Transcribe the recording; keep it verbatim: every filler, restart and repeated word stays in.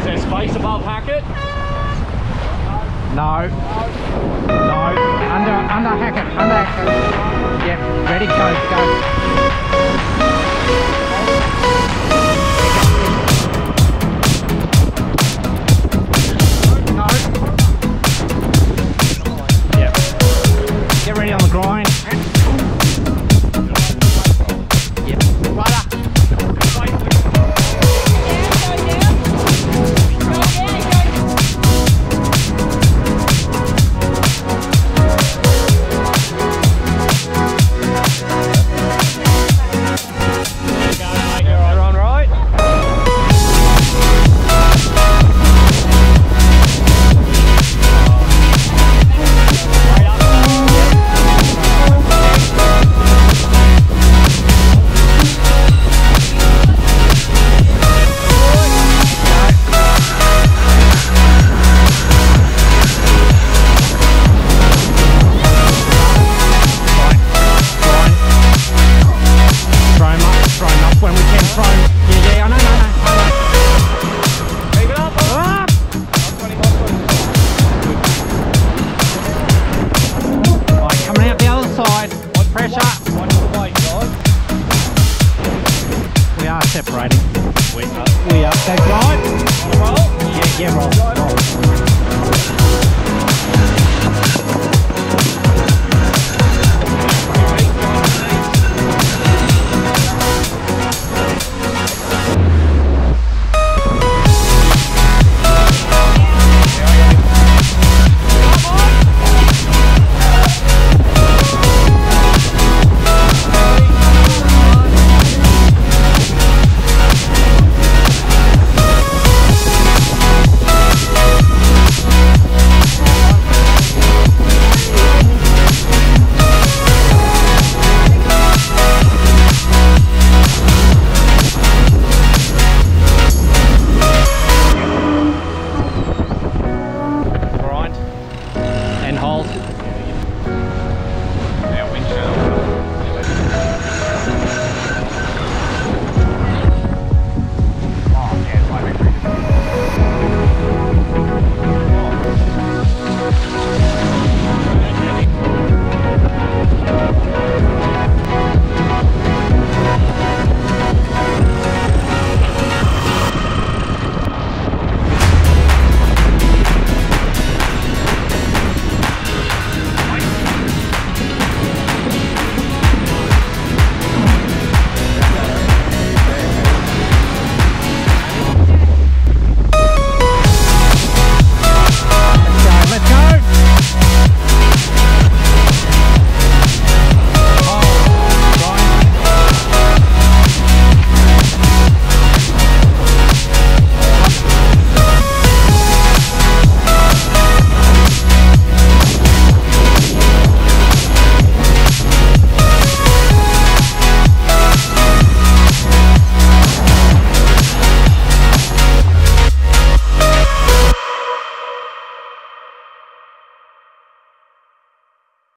there space above Hackett? No. No. Under, under Hackett, under Hackett. Yep, ready, go, go. No. Yep. Get ready on the grind. Yep. Right up. Separating. We are. We are. That's right. Roll. Yeah, yeah, roll. Roll.